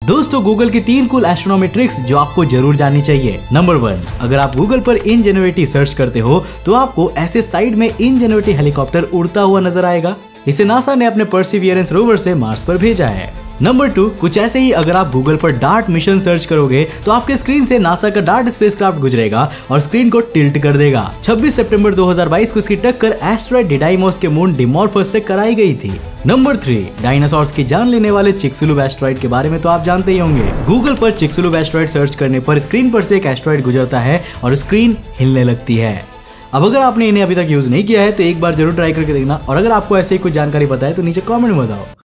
दोस्तों गूगल की 3 cool astronomy tricks जो आपको जरूर जाननी चाहिए। नंबर 1, अगर आप गूगल पर इनजेन्युइटी सर्च करते हो तो आपको ऐसे साइड में इनजेन्युइटी हेलीकॉप्टर उड़ता हुआ नजर आएगा। इसे नासा ने अपने परसिवियरेंस रोवर से मार्स पर भेजा है। नंबर 2, कुछ ऐसे ही अगर आप गूगल पर डार्ट मिशन सर्च करोगे तो आपके स्क्रीन से नासा का डार्ट स्पेसक्राफ्ट गुजरेगा और स्क्रीन को टिल्ट कर देगा। 26 सितंबर 2022 को इसकी टक्कर एस्टेरॉयड डिडाइमोस के मून डिमॉर्फस से कराई गई थी। नंबर 3, डायनासोर्स की जान लेने वाले चिक्सुलुब एस्टेरॉयड के बारे में तो आप जानते ही होंगे। गूगल पर चिक्सुलुब एस्टेरॉयड सर्च करने पर स्क्रीन पर से एक एस्टेरॉयड गुजरता है और स्क्रीन हिलने लगती है। अब अगर आपने इन्हें अभी तक यूज नहीं किया है तो एक बार जरूर ट्राई करके देखना, और अगर आपको ऐसे ही कुछ जानकारी पता है तो नीचे कमेंट में बताओ।